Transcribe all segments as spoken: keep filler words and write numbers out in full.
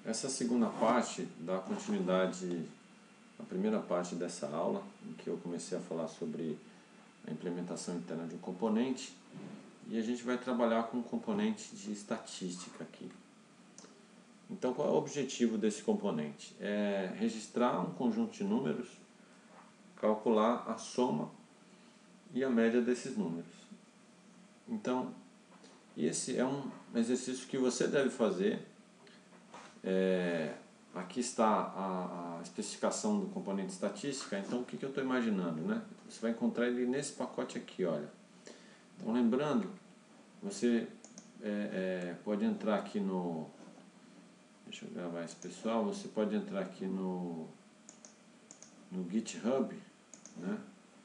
Essa segunda parte dá continuidade à primeira parte dessa aula, em que eu comecei a falar sobre a implementação interna de um componente, e a gente vai trabalhar com um componente de estatística aqui. Então, qual é o objetivo desse componente? É registrar um conjunto de números, calcular a soma e a média desses números. Então, esse é um exercício que você deve fazer. É, aqui está a, a especificação do componente estatística. Então, o que, que eu estou imaginando, né? Você vai encontrar ele nesse pacote aqui, olha. Então, lembrando, você é, é, pode entrar aqui no... Deixa eu gravar esse pessoal. Você pode entrar aqui no, no GitHub, né?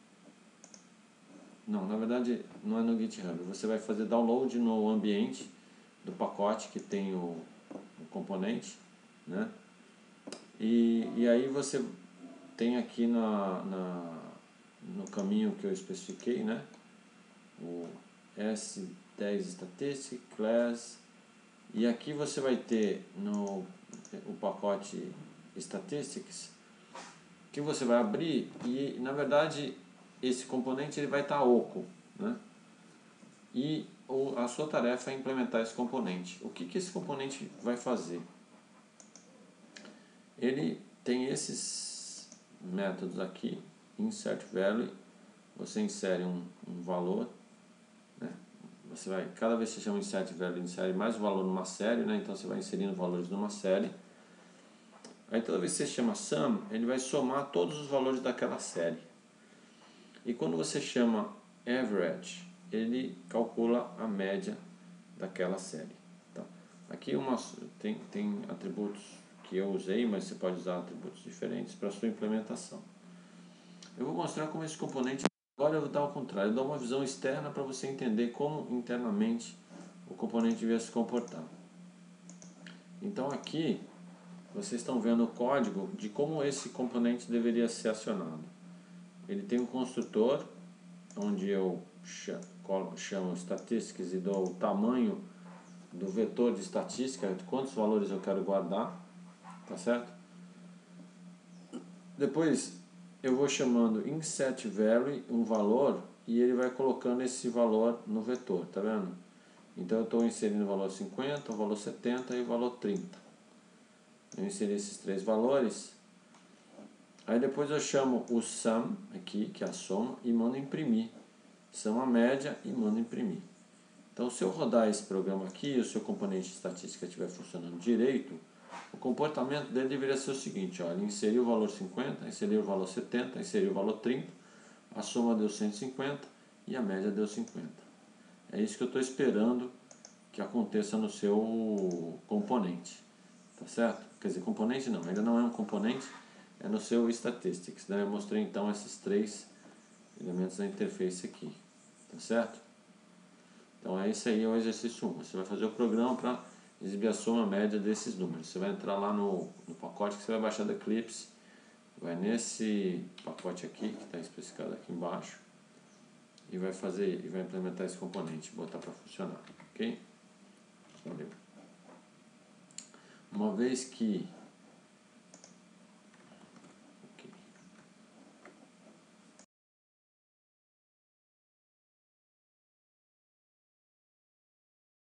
Não, na verdade não é no GitHub. Você vai fazer download no ambiente do pacote que tem o, o componente, né? E, e aí você tem aqui na, na, no caminho que eu especifiquei, né? O S dez Statistics Class, e aqui você vai ter no o pacote Statistics, que você vai abrir, e na verdade esse componente ele vai estar oco, né? E a sua tarefa é implementar esse componente. O que, que esse componente vai fazer? Ele tem esses métodos aqui, insert value, você insere um, um valor, né? Você vai, cada vez que você chama insert value, insere mais um valor numa série, né? Então você vai inserindo valores numa série. Aí toda vez que você chama sum, ele vai somar todos os valores daquela série. E quando você chama average, ele calcula a média daquela série. Então, aqui uma, tem, tem atributos que eu usei, mas você pode usar atributos diferentes para a sua implementação. Eu vou mostrar como esse componente, agora eu vou dar ao contrário, eu dou uma visão externa para você entender como internamente o componente devia se comportar. Então aqui, vocês estão vendo o código de como esse componente deveria ser acionado. Ele tem um construtor, onde eu chamo statistics e dou o tamanho do vetor de estatística, de quantos valores eu quero guardar, tá certo? Depois eu vou chamando insert value, um valor, e ele vai colocando esse valor no vetor, tá vendo? Então eu estou inserindo o valor cinquenta, o valor setenta e o valor trinta. Eu inseri esses três valores. Aí depois eu chamo o sum, aqui, que é a soma, e mando imprimir. São a média e mando imprimir. Então, se eu rodar esse programa aqui e o seu componente de estatística estiver funcionando direito, o comportamento dele deveria ser o seguinte, ó, ele inseriu o valor cinquenta, inseriu o valor setenta, inseriu o valor trinta, a soma deu cento e cinquenta e a média deu cinquenta. É isso que eu estou esperando que aconteça no seu componente, tá certo? Quer dizer, componente não, ainda não é um componente, é no seu statistics, né? Eu mostrei então esses três elementos da interface aqui, tá certo? Então é isso aí, é o exercício um. Você vai fazer o programa para exibir a soma média desses números. Você vai entrar lá no, no pacote que você vai baixar da Eclipse, vai nesse pacote aqui, que está especificado aqui embaixo, e vai fazer, e vai implementar esse componente, botar para funcionar, ok? Valeu. Uma vez que